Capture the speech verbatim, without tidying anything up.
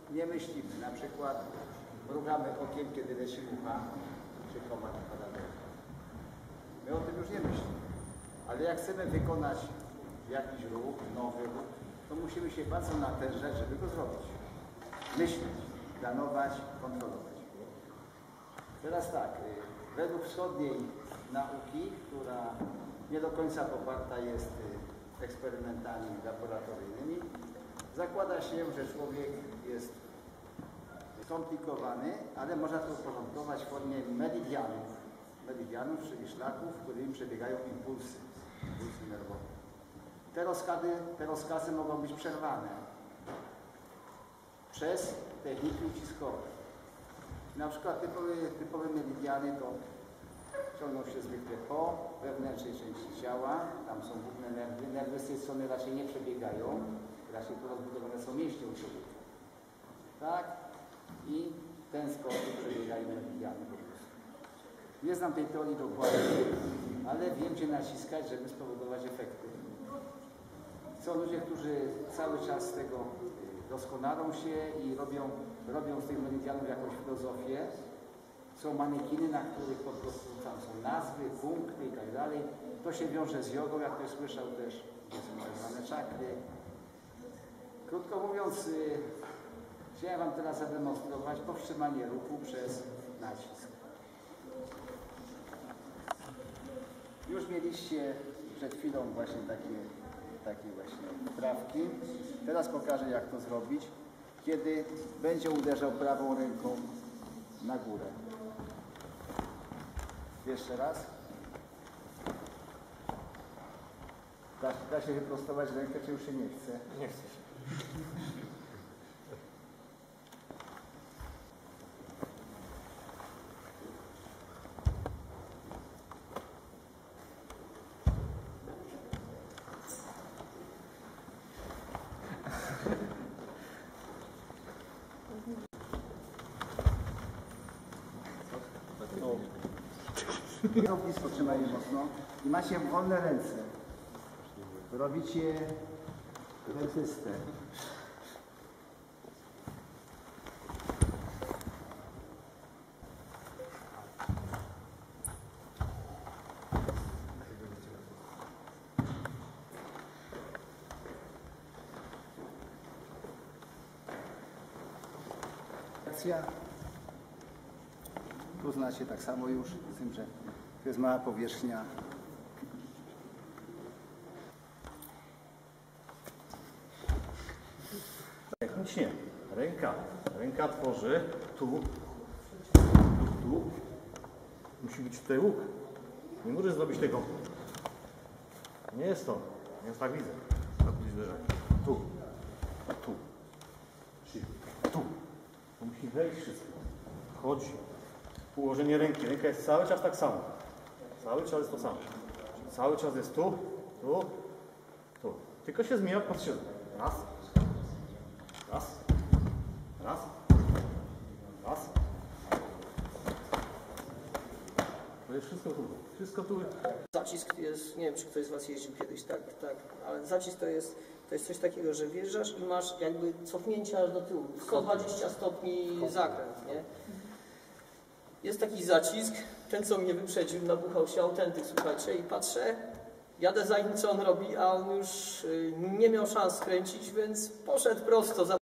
nie myślimy. Na przykład mrugamy okiem, kiedy leci mucha, czy komar pada do oka. My o tym już nie myślimy. Ale jak chcemy wykonać jakiś ruch, nowy ruch, to musimy się bardzo natężać, żeby go zrobić. Myśleć, planować, kontrolować. Teraz tak, według wschodniej nauki, która nie do końca poparta jest eksperymentami laboratoryjnymi, zakłada się, że człowiek jest skomplikowany, ale można to uporządkować w formie meridianów, meridianów, czyli szlaków, którymi przebiegają impulsy, impulsy nerwowe. Te rozkazy, te rozkazy mogą być przerwane przez techniki uciskowe. Na przykład typowe, typowe meridiany to ciągną się zwykle po wewnętrznej części ciała, tam są główne nerwy, nerwy z tej strony raczej nie przebiegają, raczej to rozbudowane są mięśnie u człowieka. Tak? I w ten sposób przebiegają meridiany po prostu. Nie znam tej teorii dokładnie, ale wiem, gdzie naciskać, żeby spowodować efekty. Są ludzie, którzy cały czas z tego doskonalą się i robią, robią z tych meridianów jakąś filozofię. Są manekiny, na których po prostu tam są nazwy, punkty i tak dalej. To się wiąże z jogą, jak ktoś słyszał też, są tak zwane czakry. Krótko mówiąc, yy, chciałem Wam teraz zademonstrować powstrzymanie ruchu przez nacisk. Już mieliście przed chwilą właśnie takie, takie właśnie wprawki. Teraz pokażę, jak to zrobić, kiedy będzie uderzał prawą ręką na górę. Jeszcze raz. Da, da się wyprostować rękę, czy już się nie chce? Nie chce się. No, blisko trzymajcie mocno i macie wolne ręce. Robicie dentystę. Akcja. Tu znacie tak samo już, z tym, że to jest mała powierzchnia. Technicznie. Ręka. Ręka tworzy tu, tu. Musi być tutaj łuk. Nie możesz zrobić tego. Nie jest to. Więc tak widzę. Tak będzie uderzać. Tu. Tu. Tu. To musi wejść wszystko. Chodzi. Ułożenie ręki. Ręka jest cały czas tak samo. Cały czas jest to samo. Cały czas jest tu, tu, tu. Tylko się zmienia patrzcie. Raz. Raz. Raz. Raz. To jest wszystko tu. Wszystko tu. Zacisk jest, nie wiem, czy ktoś z Was jeździł kiedyś, tak, tak, ale zacisk to jest, to jest coś takiego, że wjeżdżasz i masz jakby cofnięcie aż do tyłu. sto dwadzieścia stopni zakręt, nie? Jest taki zacisk, ten co mnie wyprzedził, nabuchał się autentyk, słuchajcie, i patrzę, jadę za nim, co on robi, a on już nie miał szans skręcić, więc poszedł prosto.